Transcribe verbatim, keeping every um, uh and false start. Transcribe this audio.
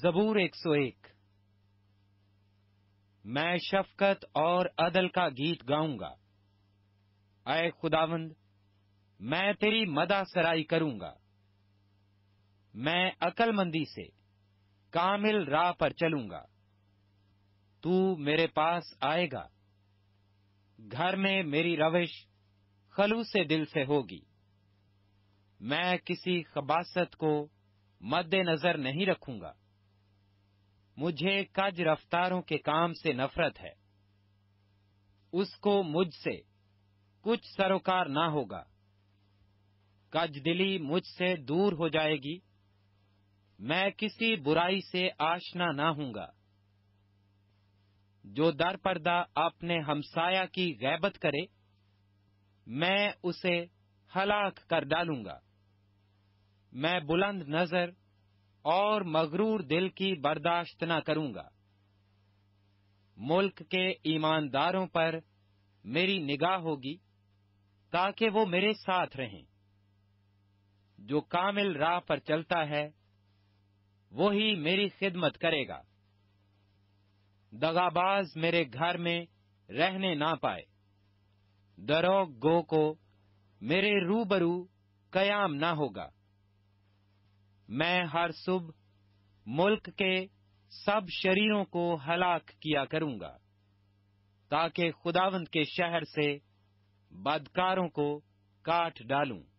زبور ایک سو ایک۔ میں شفقت اور عدل کا گیت گاؤں گا۔ اے خداوند، میں تیری مدح سرائی کروں گا۔ میں عقل مندی سے کامل راہ پر چلوں گا۔ تو میرے پاس آئے گا۔ گھر میں میری روش خلوص دل سے ہوگی۔ میں کسی خباثت کو مد نظر نہیں رکھوں گا۔ مجھے کج رفتاروں کے کام سے نفرت ہے۔ اس کو مجھ سے کچھ سروکار نہ ہوگا۔ کج دلی مجھ سے دور ہو جائے گی۔ میں کسی برائی سے آشنا نہ ہوں گا۔ جو در پردہ اپنے ہمسایہ کی غیبت کرے، میں اسے ہلاک کر ڈالوں گا۔ میں بلند نظر اور مغرور دل کی برداشت نہ کروں گا۔ ملک کے ایمانداروں پر میری نگاہ ہوگی تاکہ وہ میرے ساتھ رہیں۔ جو کامل راہ پر چلتا ہے وہی میری خدمت کرے گا۔ دغاباز میرے گھر میں رہنے نہ پائے۔ دروغ گو کو میرے روبرو قیام نہ ہوگا۔ میں ہر صبح ملک کے سب شریروں کو ہلاک کیا کروں گا، تاکہ خداوند کے شہر سے بدکاروں کو کاٹ ڈالوں۔